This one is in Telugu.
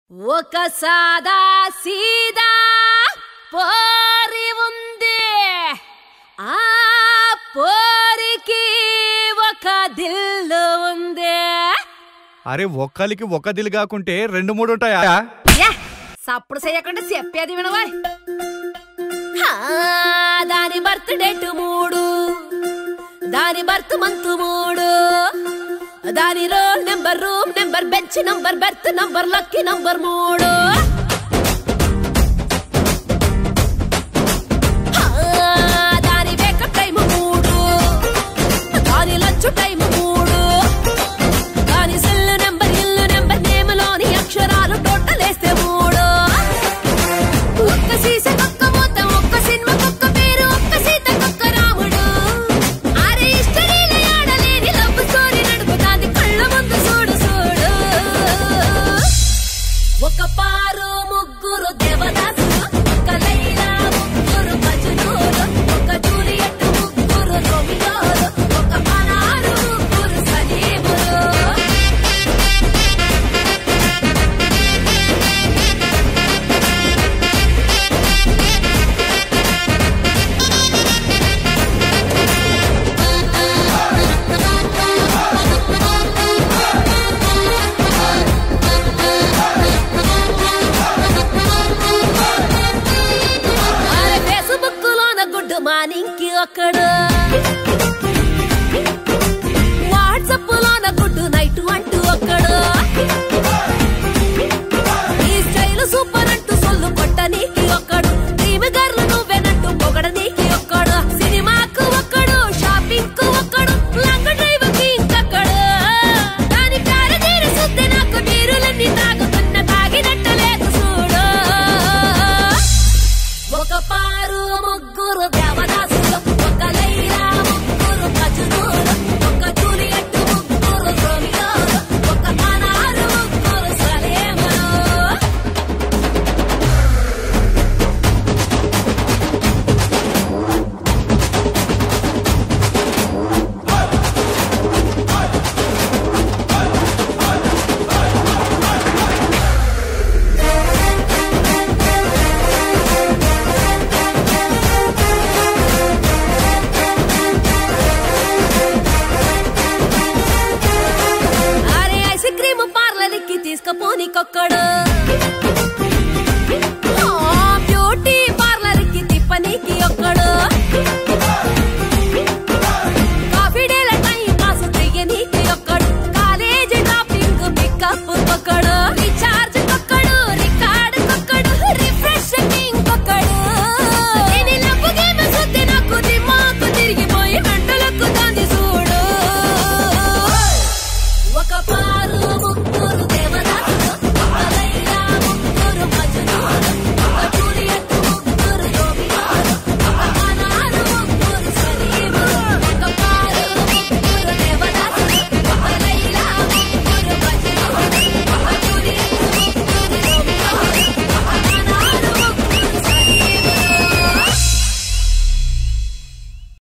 ఒక సాదా సీదా పోరి ఉంది, ఆ పోరికి ఒక దిల్లు ఉంది. అరే ఒక్కలికి ఒక దిల్ కాకుంటే రెండు మూడు ఉంటాయా? సప్పుడు చేయకుండా చెప్పేది వినవా. దాని బర్త్ డేట్ 3, దాని బర్త్ మంత్ 3, దాని roll number, room number, bench number, berth number, lucky number 3. దాని వేకప్ టైం 3, దాని లంచ్ టైం 3, దాని సెల్ నెంబర్, ఇల్లు నెంబర్, నేమ్లోని అక్షరాలు టోటల్ వేస్తే 3. ఒక్క సీసన్ ఒక్క మూత, ఒక్క సినిమాకొక్క పేరు, ఒక్క సీతకొక్క రాముడు. అరే హిస్టరీలో ఆడలేని లవ్ స్టోరీ నడుపుతాంది కళ్ళ ముందు చూడు చూడు. ఒక పారు ముగ్గురు దేవదాసులు, ఒక లైలా ముగ్గురు మజ్నూలు, ఒక జూలియట్ ముగ్గురు రోమియోలు, ఒక మనారు ముగ్గురు సలీములు. అరే ఫేస్బుక్ లోన గుడ్ మార్నింగ్ కి ఒక్కడు, వాట్సాప్ లోన గుడ్ నైట్ అంటూ ఒక్కడు, ఈ స్టైల్ సూపర్ అంటూ సొల్లు కొట్ట నీకి ఒక్కడు, డ్రీమ్ గర్ల్ నువ్వేనంటూ పొగడ నీకి ఒక్కడు, సినిమాకు ఒక్కడు, షాపింగ్ కు ఒక్కడు, లాంగ్ డ్రైవ్ కి ఇంకొక్కడు. దాని ప్యారు తీరు సుద్ది నాకు నీరులన్నీ తాగుతున్న తాగినట్టలేదు చూడు. ఒక పారు ముగ్గురు దేవదాసులు, ఒక లైలా ముగ్గురు మజ్నూలు, ఒక జూలియట్ ముగ్గురు రోమియోలు, ఒక మనారు ముగ్గురు సలీములు. అరే ఐస్ క్రీమ్ పార్లర్కి తీసుకుపోనికొక్కడు,